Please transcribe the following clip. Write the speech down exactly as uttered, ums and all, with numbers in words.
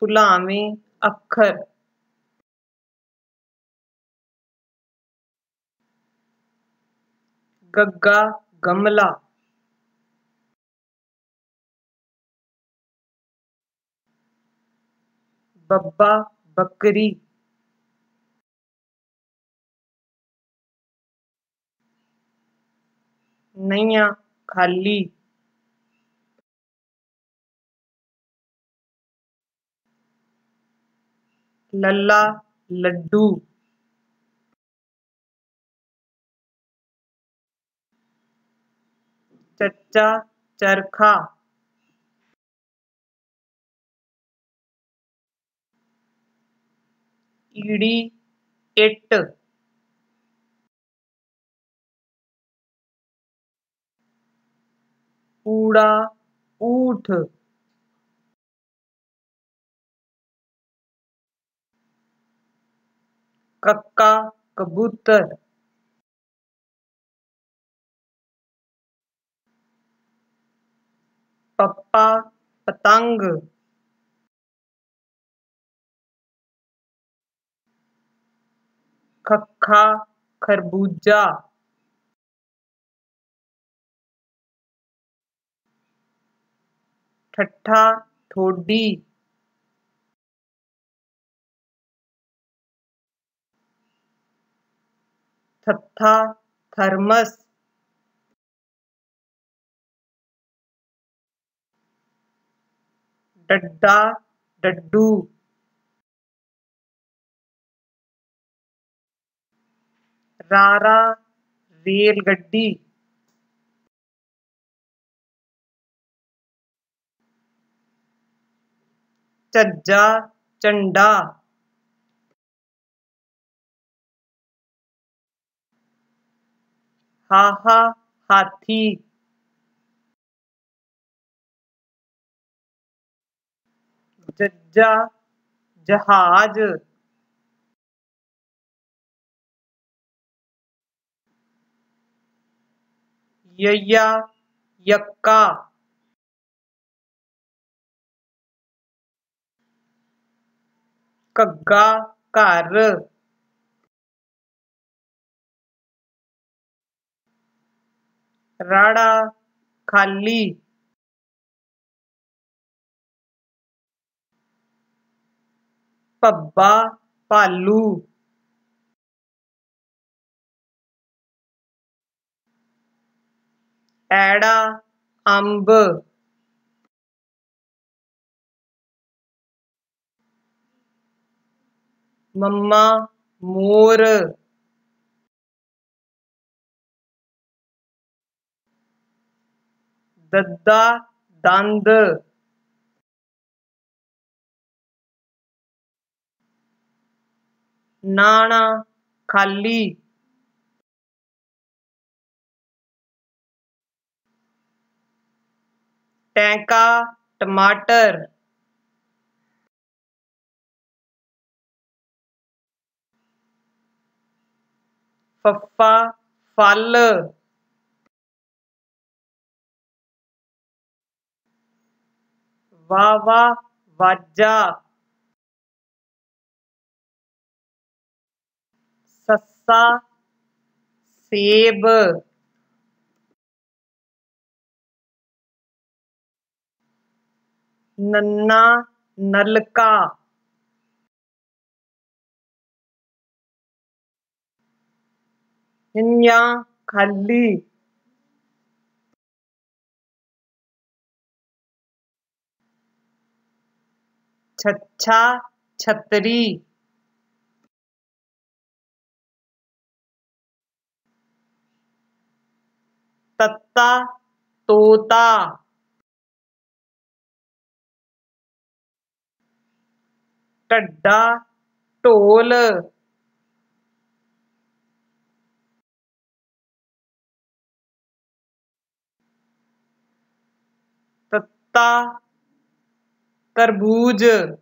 भुलावें अखर। गग्गा गमला। बब्बा बकरी। नैया खाली। लल्ला लड्डू। चच्चा चरखा। ईड़ी इट। ऊड़ा ऊठ। कक्का कबूतर। पप्पा पतंग। खक्खा खरबूजा। ठट्ठा ठोडी। थत्था थर्मस। डड्डा डड्डू। रारा रेलगड्डी। झज्जा झंडा। हाहा हाथी। जज्जा जहाज। यैया यक्का। घग्गा घर। राड़ा खाली। भब्बा भालू। ऐड़ा अंब। मम्मा मोर। दद्दा दंद। नाना खाली। टैंका टमाटर। फफ्फा फल। वावा वाजा। सस्सा सेब। नन्ना नलका। हिन्या खाली। छच्छा छतरी। तत्ता तोता। ढड्डा ढोल। तत्ता तरबूज।